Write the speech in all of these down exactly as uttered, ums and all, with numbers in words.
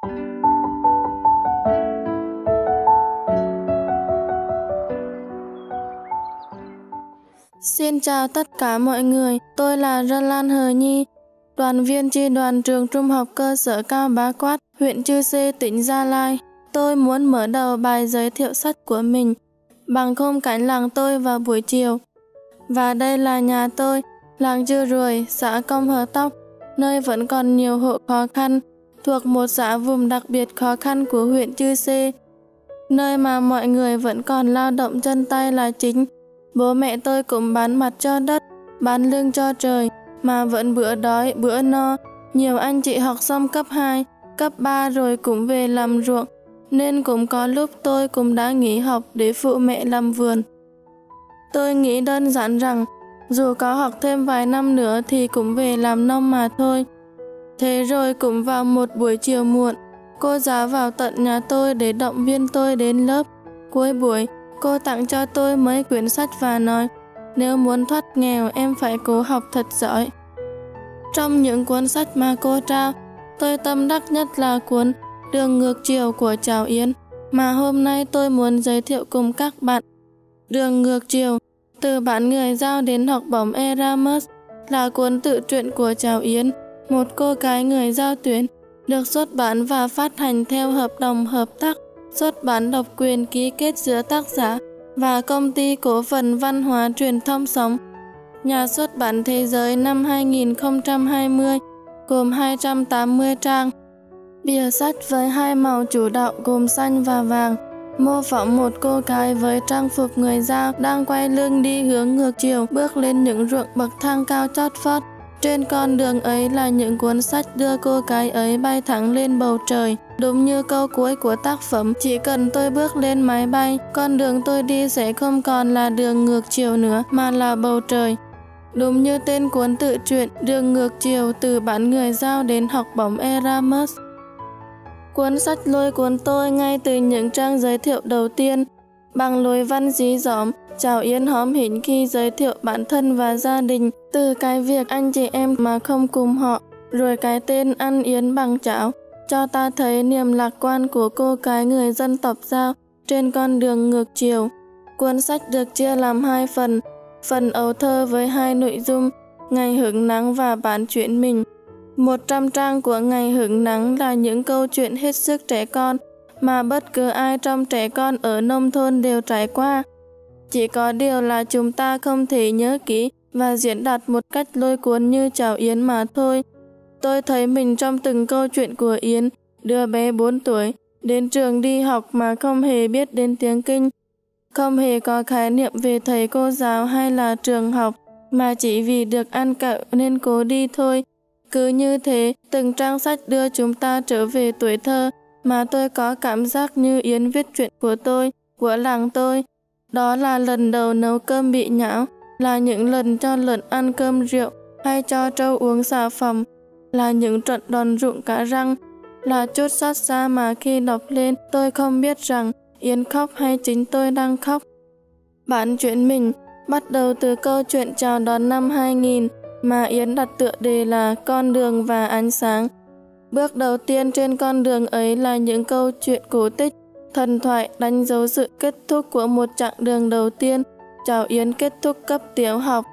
Xin chào tất cả mọi người, tôi là Rân Lan Hờ Nhi, đoàn viên chi đoàn trường trung học cơ sở Cao Bá Quát, huyện Chư Sê, tỉnh Gia Lai. Tôi muốn mở đầu bài giới thiệu sách của mình bằng khung cảnh làng tôi vào buổi chiều. Và đây là nhà tôi, làng Chư Ruồi, xã Công Hờ Tóc, nơi vẫn còn nhiều hộ khó khăn, thuộc một xã vùng đặc biệt khó khăn của huyện Chư Sê, nơi mà mọi người vẫn còn lao động chân tay là chính. Bố mẹ tôi cũng bán mặt cho đất, bán lưng cho trời, mà vẫn bữa đói, bữa no. Nhiều anh chị học xong cấp hai, cấp ba rồi cũng về làm ruộng, nên cũng có lúc tôi cũng đã nghỉ học để phụ mẹ làm vườn. Tôi nghĩ đơn giản rằng, dù có học thêm vài năm nữa thì cũng về làm nông mà thôi. Thế rồi cũng vào một buổi chiều muộn, cô giáo vào tận nhà tôi để động viên tôi đến lớp. Cuối buổi, cô tặng cho tôi mấy quyển sách và nói, nếu muốn thoát nghèo em phải cố học thật giỏi. Trong những cuốn sách mà cô trao, tôi tâm đắc nhất là cuốn Đường Ngược Chiều của Chào Yến, mà hôm nay tôi muốn giới thiệu cùng các bạn. Đường Ngược Chiều, từ bản người Dao đến học bổng Erasmus, là cuốn tự truyện của Chào Yến, một cô gái người Dao tuyến, được xuất bản và phát hành theo hợp đồng hợp tác xuất bản độc quyền ký kết giữa tác giả và Công ty Cổ phần Văn hóa Truyền thông Sống, nhà xuất bản thế giới năm hai nghìn không trăm hai mươi, gồm hai trăm tám mươi trang. Bìa sách với hai màu chủ đạo gồm xanh và vàng, mô phỏng một cô gái với trang phục người Dao đang quay lưng đi hướng ngược chiều, bước lên những ruộng bậc thang cao chót vót. Trên con đường ấy là những cuốn sách đưa cô gái ấy bay thẳng lên bầu trời. Đúng như câu cuối của tác phẩm, chỉ cần tôi bước lên máy bay, con đường tôi đi sẽ không còn là đường ngược chiều nữa, mà là bầu trời. Đúng như tên cuốn tự truyện, Đường Ngược Chiều, từ bản người Dao đến học bổng Erasmus. Cuốn sách lôi cuốn tôi ngay từ những trang giới thiệu đầu tiên. Bằng lối văn dí dỏm, Chào Yến hóm hỉnh khi giới thiệu bản thân và gia đình, từ cái việc anh chị em mà không cùng họ, rồi cái tên ăn yến bằng cháo, cho ta thấy niềm lạc quan của cô gái người dân tộc Dao trên con đường ngược chiều. Cuốn sách được chia làm hai phần, phần ấu thơ với hai nội dung, Ngày Hứng Nắng và Bản Chuyện Mình. Một trăm trang của Ngày Hứng Nắng là những câu chuyện hết sức trẻ con, mà bất cứ ai trong trẻ con ở nông thôn đều trải qua. Chỉ có điều là chúng ta không thể nhớ kỹ và diễn đạt một cách lôi cuốn như Chào Yến mà thôi. Tôi thấy mình trong từng câu chuyện của Yến, đứa bé bốn tuổi, đến trường đi học mà không hề biết đến tiếng Kinh, không hề có khái niệm về thầy cô giáo hay là trường học, mà chỉ vì được ăn kẹo nên cố đi thôi. Cứ như thế, từng trang sách đưa chúng ta trở về tuổi thơ, mà tôi có cảm giác như Yến viết chuyện của tôi, của làng tôi. Đó là lần đầu nấu cơm bị nhão, là những lần cho lợn ăn cơm rượu hay cho trâu uống xà phòng, là những trận đòn rụng cả răng, là chút xót xa mà khi đọc lên tôi không biết rằng Yến khóc hay chính tôi đang khóc. Bản chuyện mình bắt đầu từ câu chuyện chào đón năm hai nghìn mà Yến đặt tựa đề là Con đường và ánh sáng. Bước đầu tiên trên con đường ấy là những câu chuyện cổ tích, thần thoại đánh dấu sự kết thúc của một chặng đường đầu tiên. Chào Yến kết thúc cấp tiểu học.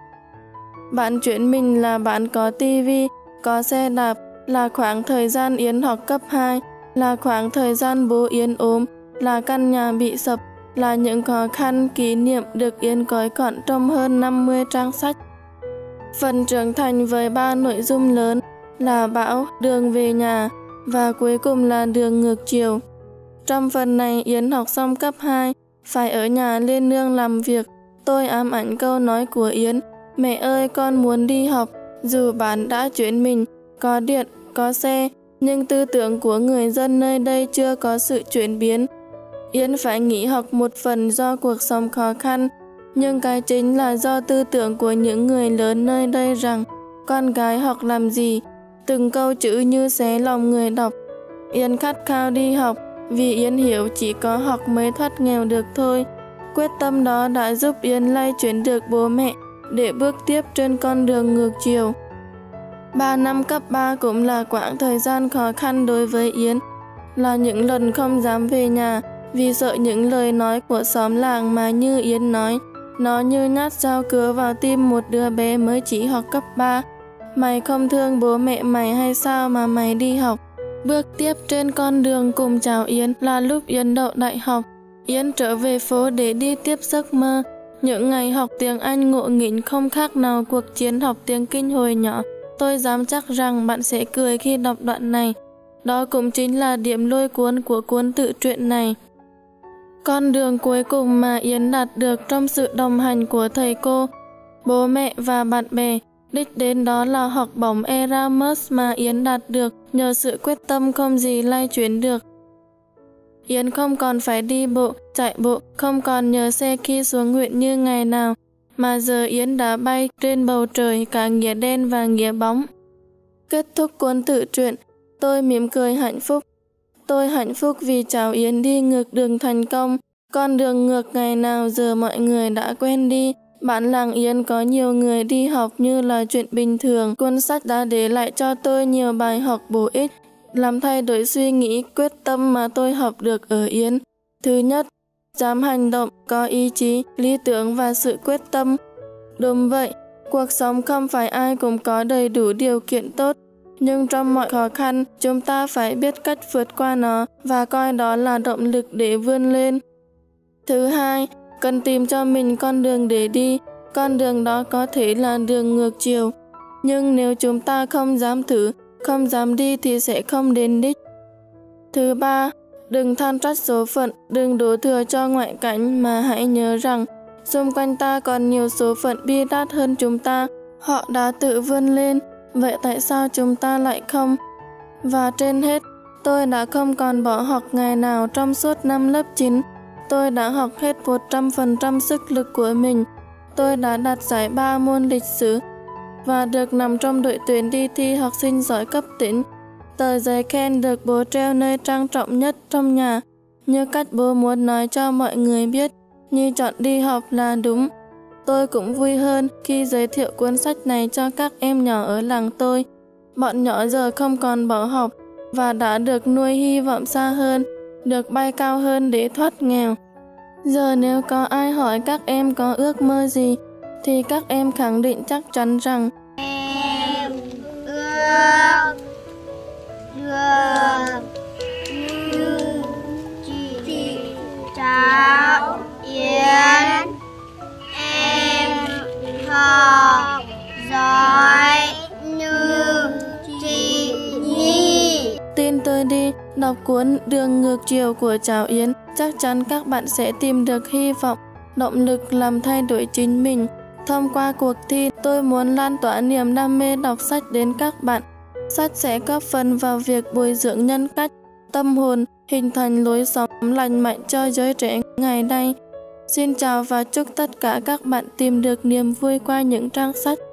Bạn chuyện mình là bạn có tivi, có xe đạp, là khoảng thời gian Yến học cấp hai, là khoảng thời gian bố Yến ốm, là căn nhà bị sập, là những khó khăn kỷ niệm được Yến gói gọn trong hơn năm mươi trang sách. Phần trưởng thành với ba nội dung lớn là Bão, Đường về nhà và cuối cùng là Đường ngược chiều. Trong phần này Yến học xong cấp hai, phải ở nhà lên nương làm việc. Tôi ám ảnh câu nói của Yến, mẹ ơi con muốn đi học. Dù bản đã chuyển mình, có điện, có xe, nhưng tư tưởng của người dân nơi đây chưa có sự chuyển biến. Yến phải nghỉ học một phần do cuộc sống khó khăn, nhưng cái chính là do tư tưởng của những người lớn nơi đây rằng con gái học làm gì. Từng câu chữ như xé lòng người đọc. Yến khát khao đi học, vì Yến hiểu chỉ có học mới thoát nghèo được thôi. Quyết tâm đó đã giúp Yến lay chuyển được bố mẹ để bước tiếp trên con đường ngược chiều. Ba năm cấp ba cũng là quãng thời gian khó khăn đối với Yến. là những lần không dám về nhà vì sợ những lời nói của xóm làng mà như Yến nói, nó như nhát dao cứa vào tim một đứa bé mới chỉ học cấp ba. Mày không thương bố mẹ mày hay sao mà mày đi học? Bước tiếp trên con đường cùng chào Yến là lúc Yến đậu đại học. Yến trở về phố để đi tiếp giấc mơ. Những ngày học tiếng Anh ngộ nghĩnh không khác nào cuộc chiến học tiếng Kinh hồi nhỏ. Tôi dám chắc rằng bạn sẽ cười khi đọc đoạn này. Đó cũng chính là điểm lôi cuốn của cuốn tự truyện này. Con đường cuối cùng mà Yến đạt được trong sự đồng hành của thầy cô, bố mẹ và bạn bè, đích đến đó là học bổng Erasmus mà Yến đạt được nhờ sự quyết tâm không gì lay chuyển được. Yến không còn phải đi bộ, chạy bộ, không còn nhờ xe khi xuống huyện như ngày nào, mà giờ Yến đã bay trên bầu trời cả nghĩa đen và nghĩa bóng. Kết thúc cuốn tự truyện, tôi mỉm cười hạnh phúc. Tôi hạnh phúc vì cháu Yến đi ngược đường thành công, con đường ngược ngày nào giờ mọi người đã quen đi. Bản làng Yến có nhiều người đi học như là chuyện bình thường. Cuốn sách đã để lại cho tôi nhiều bài học bổ ích, làm thay đổi suy nghĩ, quyết tâm mà tôi học được ở Yến. Thứ nhất, dám hành động, có ý chí, lý tưởng và sự quyết tâm. Đúng vậy, cuộc sống không phải ai cũng có đầy đủ điều kiện tốt, nhưng trong mọi khó khăn, chúng ta phải biết cách vượt qua nó và coi đó là động lực để vươn lên. Thứ hai, cần tìm cho mình con đường để đi. Con đường đó có thể là đường ngược chiều, nhưng nếu chúng ta không dám thử, không dám đi thì sẽ không đến đích. Thứ ba, đừng than trách số phận, đừng đổ thừa cho ngoại cảnh mà hãy nhớ rằng xung quanh ta còn nhiều số phận bi đát hơn chúng ta. Họ đã tự vươn lên, vậy tại sao chúng ta lại không? Và trên hết, tôi đã không còn bỏ học ngày nào trong suốt năm lớp chín. Tôi đã học hết một trăm phần trăm sức lực của mình. Tôi đã đạt giải ba môn lịch sử và được nằm trong đội tuyển đi thi học sinh giỏi cấp tỉnh. Tờ giấy khen được bố treo nơi trang trọng nhất trong nhà, như cách bố muốn nói cho mọi người biết, Nhi chọn đi học là đúng. Tôi cũng vui hơn khi giới thiệu cuốn sách này cho các em nhỏ ở làng tôi. Bọn nhỏ giờ không còn bỏ học và đã được nuôi hy vọng xa hơn, được bay cao hơn để thoát nghèo. Giờ nếu có ai hỏi các em có ước mơ gì, thì các em khẳng định chắc chắn rằng em ước được như chị cháu Yến. Em học giỏi như chị Nhi. Tin tôi đi, đọc cuốn Đường ngược chiều của cháu Yến, chắc chắn các bạn sẽ tìm được hy vọng, động lực làm thay đổi chính mình. Thông qua cuộc thi, tôi muốn lan tỏa niềm đam mê đọc sách đến các bạn. Sách sẽ góp phần vào việc bồi dưỡng nhân cách, tâm hồn, hình thành lối sống lành mạnh cho giới trẻ ngày nay. Xin chào và chúc tất cả các bạn tìm được niềm vui qua những trang sách.